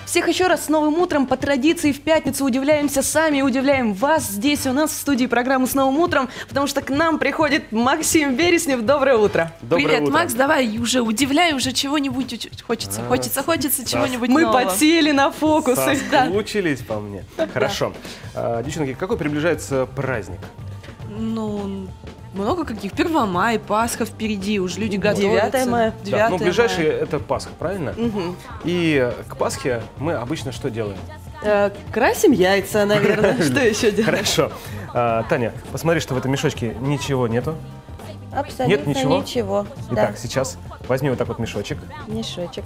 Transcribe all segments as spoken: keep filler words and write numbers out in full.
Всех еще раз с новым утром. По традиции в пятницу удивляемся сами и удивляем вас здесь у нас в студии программы «С новым утром», потому что к нам приходит Максим Береснев. Доброе утро. Доброе Привет, утро. Макс, давай уже удивляй, уже чего-нибудь хочется, хочется, хочется чего-нибудь Мы нового. подсели на фокусы. Соскучились по мне. Хорошо. А, девчонки, какой приближается праздник? Ну, много каких. Первомай, Пасха впереди, уже люди готовятся. девятое мая. Да, девятое ну, ближайший мая. это Пасха, правильно? Мгм. И к Пасхе мы обычно что делаем? Э, Красим яйца, наверное. Что еще делать? Хорошо. А, Таня, посмотри, что в этом мешочке ничего нету. Абсолютно Нет ничего? ничего. Итак, Да, сейчас возьми вот так вот мешочек. мешочек.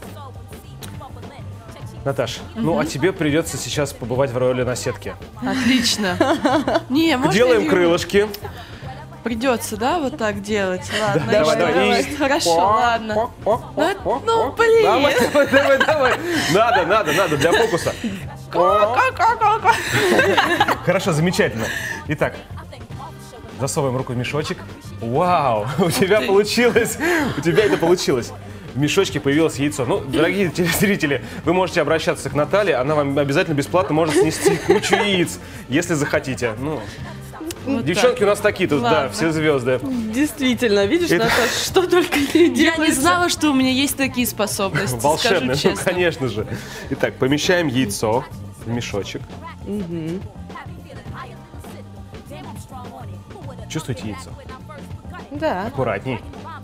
Наташ, ну а тебе придется сейчас побывать в роли наседки. Отлично. Не, можно Делаем и- крылышки. Придется, да, вот так делать? Ладно, Давай, еще давай. раз. И- Хорошо, ладно. О, о, Ну, о, это- о, ну, о. блин. Давай, давай, давай, давай. Надо, надо, надо, для фокуса. О. Хорошо, замечательно. Итак, засовываем руку в мешочек. Вау, у тебя получилось, у тебя это получилось. В мешочке появилось яйцо. Ну, дорогие телезрители, вы можете обращаться к Наталье, она вам обязательно бесплатно может снести кучу яиц, если захотите. Ну, Вот девчонки так. у нас такие тут, да, Ладно. все звезды. Действительно, видишь, Это- Наташа, что только не Я делается. не знала, что у меня есть такие способности, Волшебные, скажу ну, честно. конечно же. Итак, помещаем яйцо в мешочек. Чувствуете яйцо? Да. Аккуратней.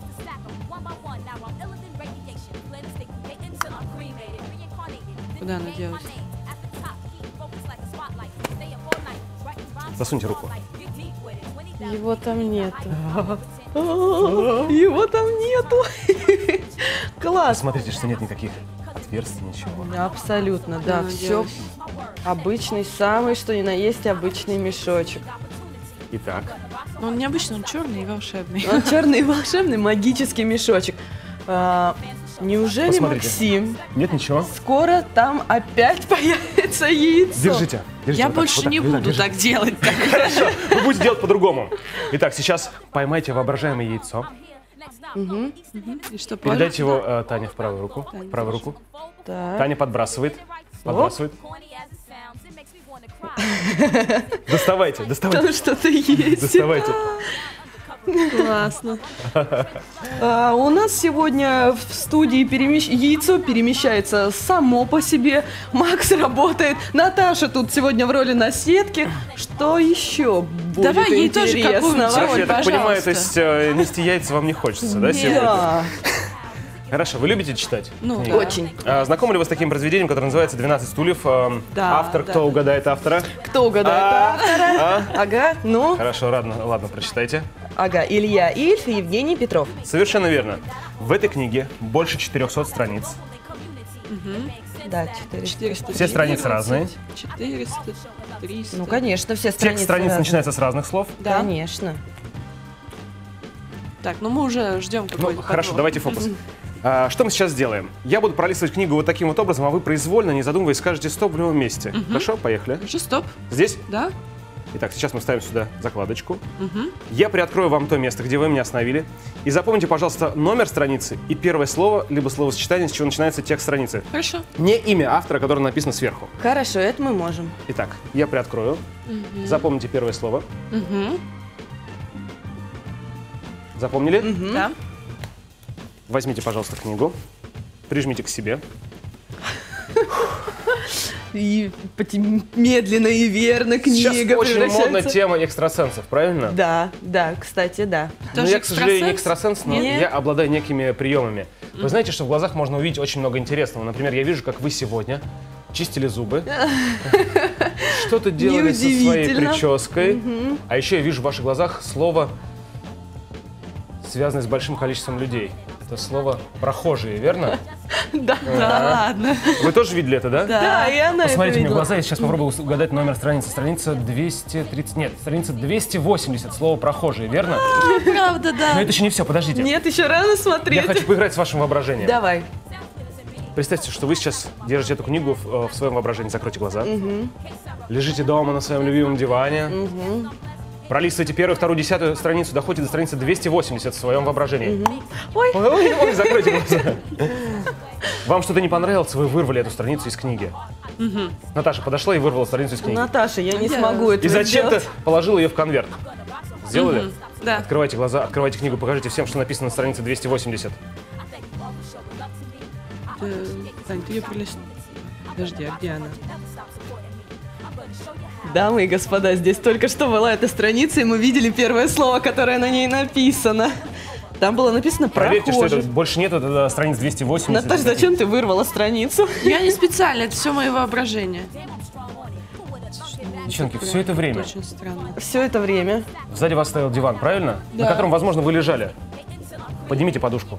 Куда она делась? Засуньте руку. Его там нету. Его там нету. Класс. Посмотрите, что нет никаких отверстий, ничего. Абсолютно, да. Ну, Все делать. обычный, самый, что ни на есть, обычный мешочек. Итак, Ну, он необычный, он черный и волшебный. Он черный и волшебный магический мешочек. А, неужели, Посмотрите. Максим, нет ничего. скоро там опять появится яйцо? Держите. держите Я вот так, больше вот так, не вот так, буду держите. так делать. Хорошо, вы будете делать по-другому. Итак, сейчас поймайте воображаемое яйцо. И что, Передайте его э, Тане в правую руку. В правую руку. Так. Таня подбрасывает. Подбрасывает. Доставайте, доставайте. Там что-то есть. Доставайте. Классно. А, у нас сегодня в студии перемещ- яйцо перемещается само по себе. Макс работает. Наташа тут сегодня в роли наседки. Что еще будет Давай ей тоже интересного? какую-нибудь Софья, роль, я так понимаю, пожалуйста. то есть э, нести яйца вам не хочется, да, сегодня? Да, Хорошо, вы любите читать? Ну, книги? да. очень. А, знакомы ли вы с таким произведением, которое называется «двенадцать стульев»? Эм, Да, Автор, да. кто угадает автора? Кто угадает А, автора? а? Ага, ну, Хорошо, ладно, ладно, прочитайте. ага, Илья Ильф и Евгений Петров. Совершенно верно. В этой книге больше четырехсот страниц. Да, четыре. четыреста Все страницы разные. четыреста, триста. Ну, конечно, все страницы. Текст страниц разные. начинается с разных слов. Да. Конечно. Так, ну мы уже ждем Ну, какой-то хорошо, подвох. давайте фокус. А, что мы сейчас сделаем? Я буду пролистывать книгу вот таким вот образом, а вы произвольно, не задумываясь, скажете «стоп» в любом месте. Хорошо, поехали. Хорошо, стоп. Здесь? Да? Итак, сейчас мы ставим сюда закладочку. Я приоткрою вам то место, где вы меня остановили. И запомните, пожалуйста, номер страницы и первое слово, либо словосочетание, с чего начинается текст страницы. Хорошо. Не имя автора, которое написано сверху. Хорошо, это мы можем. Итак, я приоткрою. Запомните первое слово. Угу. Запомнили? Да. Возьмите, пожалуйста, книгу. Прижмите к себе. И поти- медленно и верно книга Сейчас очень превращается. модна тема экстрасенсов, правильно? Да, да, кстати, да. Но Тоже я, к сожалению, не экстрасенс? экстрасенс, но Нет. я обладаю некими приемами. Вы знаете, что в глазах можно увидеть очень много интересного. Например, я вижу, как вы сегодня чистили зубы, что-то делали со своей Неудивительно. прической. А еще я вижу в ваших глазах слово, связанное с большим количеством людей. Это слово «прохожие», верно? Да. Да ладно. Вы тоже видели это, да? Да, и она Посмотрите это мне в видела. глаза, я сейчас попробую угадать номер страницы. Страница двести тридцать, нет, страница двести восемьдесят, слово «прохожие», верно? Правда, Но да. это еще не все, подождите. Нет, еще рано смотреть. Я хочу поиграть с вашим воображением. Давай. Представьте, что вы сейчас держите эту книгу в, э, в своем воображении. Закройте глаза. Лежите дома на своем любимом диване. Пролистывайте первую, вторую, десятую страницу, доходите до страницы двести восемьдесят в своем воображении. Ой. Ой, ой, ой, закройте глаза. Вам что-то не понравилось, вы вырвали эту страницу из книги. Угу. Наташа подошла и вырвала страницу из книги. Наташа, я не Я- смогу это И зачем-то сделать. положила ее в конверт. Сделали? Мгм, да. Открывайте глаза, открывайте книгу, покажите всем, что написано на странице двести восемьдесят. Э, Тань, ты ее пролистнул. Подожди, а где она? Дамы и господа, здесь только что была эта страница, и мы видели первое слово, которое на ней написано. Там было написано Проверьте, что это «прохожий». больше нет, это страниц двести восемьдесят. Наташа, зачем ты вырвала страницу? Я не специально, это все мое воображение. Девчонки, все это время Очень странно. Все это время. сзади вас стоял диван, правильно? Да. На котором, возможно, вы лежали. Поднимите подушку.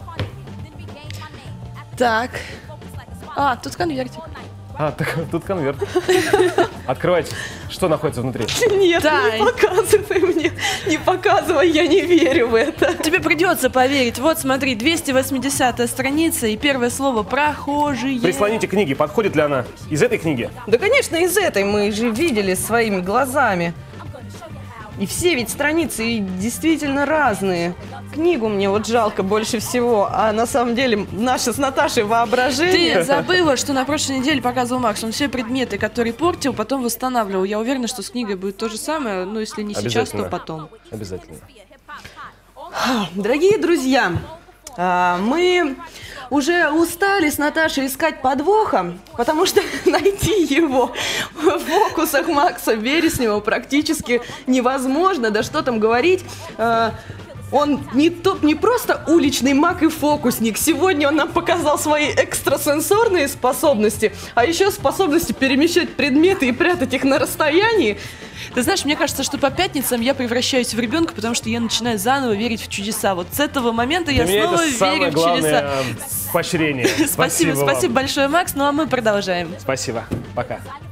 Так. А, тут конвертик. А, так, тут конверт. Открывайте. Что находится внутри? Нет, Тай. не показывай мне. Не показывай, я не верю в это. Тебе придется поверить. Вот смотри, двести восьмидесятая страница и первое слово «прохожие». Прислоните книги. Подходит ли она из этой книги? Да, конечно, из этой мы же видели своими глазами. И все ведь страницы действительно разные. Книгу мне вот жалко больше всего, а на самом деле наше с Наташей воображение... Ты забыла, что на прошлой неделе показывал Макс. Он все предметы, которые портил, потом восстанавливал. Я уверена, что с книгой будет то же самое, но если не сейчас, то Обязательно. потом. Обязательно. Дорогие друзья, а, мы уже устали с Наташей искать подвоха, потому что найти его в фокусах Макса Береснева практически невозможно. Да что там говорить, а, он не, тот, не просто уличный маг и фокусник. Сегодня он нам показал свои экстрасенсорные способности, а еще способности перемещать предметы и прятать их на расстоянии. Ты знаешь, мне кажется, что по пятницам я превращаюсь в ребенка, потому что я начинаю заново верить в чудеса. Вот с этого момента я Для меня снова это самое верю в главное чудеса. э, поощрение. Спасибо, вам. спасибо большое, Макс. Ну а мы продолжаем. Спасибо. Пока.